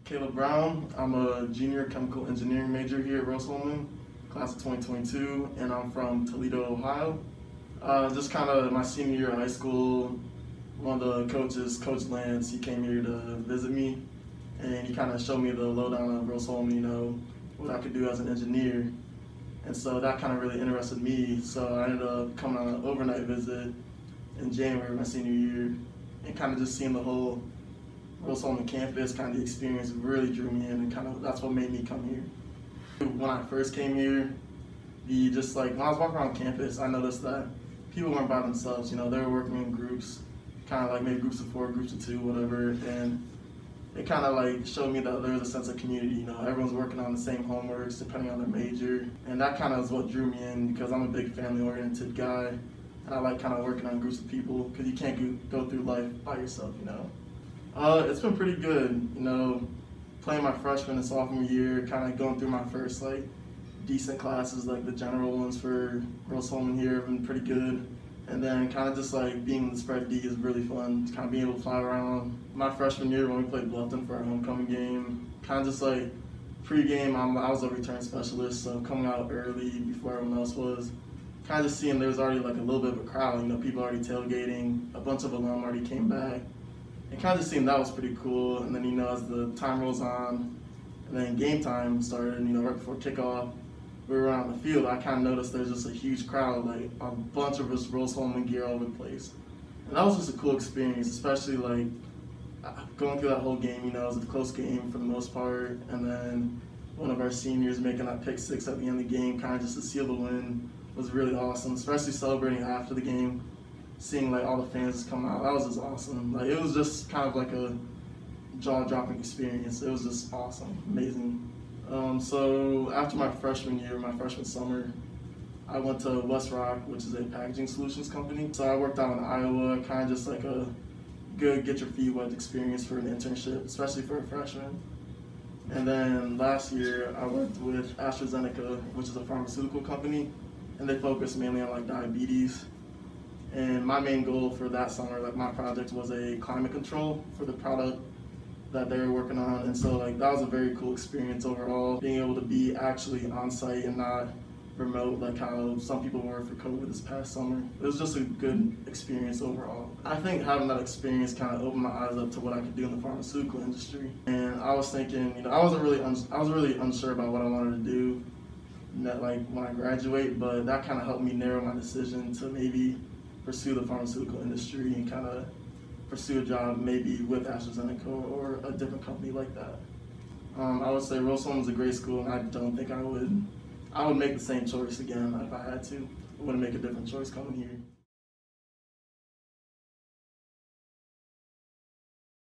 Caleb Brown. I'm a junior chemical engineering major here at Rose-Hulman, class of 2022, and I'm from Toledo, Ohio. Just kind of my senior year of high school, one of the coaches, Coach Lance, he came here to visit me, and he kind of showed me the lowdown of Rose-Hulman, what I could do as an engineer. And so that kind of really interested me, so I ended up coming on an overnight visit in January, my senior year, and kind of just seeing the whole Rose-Hulman campus, kind of the experience really drew me in, and kind of that's what made me come here. When I first came here, when I was walking around campus, I noticed that people weren't by themselves. They were working in groups, kind of like maybe groups of 4, groups of 2, whatever, and it kind of like showed me that there was a sense of community. Everyone's working on the same homeworks depending on their major, and that kind of is what drew me in, because I'm a big family-oriented guy, and I like kind of working on groups of people, because you can't go through life by yourself. It's been pretty good, playing my freshman and sophomore year, kind of going through my first decent classes, like the general ones for Rose-Hulman here have been pretty good. And then kind of just being in the spread D is really fun, kind of being able to fly around. My freshman year when we played Bluffton for our homecoming game, kind of just pre-game, I was a return specialist, so coming out early before everyone else was, kind of just seeing there was already a little bit of a crowd, people already tailgating, a bunch of alum already came back. And kind of just seeing that was pretty cool. And then, as the time rolls on, and then game time started, right before kickoff, we were around the field, I kind of noticed there's just a huge crowd, a bunch of us Rose-Hulman gear all over the place. And that was just a cool experience, especially going through that whole game, it was a close game for the most part. And then one of our seniors making that pick 6 at the end of the game, kind of just to seal the win, was really awesome, especially celebrating after the game. Seeing all the fans just come out, that was just awesome. It was just kind of a jaw-dropping experience. It was just awesome, amazing. So after my freshman year, my freshman summer, I went to West Rock, which is a packaging solutions company. So I worked out in Iowa, kind of just a good get your feet wet experience for an internship, especially for a freshman. And then last year, I worked with AstraZeneca, which is a pharmaceutical company, and they focus mainly on diabetes. And my main goal for that summer, my project was a climate control for the product that they were working on. And so that was a very cool experience overall, being able to be actually on site and not remote like how some people were for COVID this past summer. It was just a good experience overall. I think having that experience kind of opened my eyes up to what I could do in the pharmaceutical industry. And I was thinking, I was really unsure about what I wanted to do when I graduate, but that kind of helped me narrow my decision to maybe pursue the pharmaceutical industry and kind of pursue a job maybe with AstraZeneca or a different company like that. I would say Rose-Hulman is a great school, and I don't think I would make the same choice again if I had to. I wouldn't make a different choice coming here.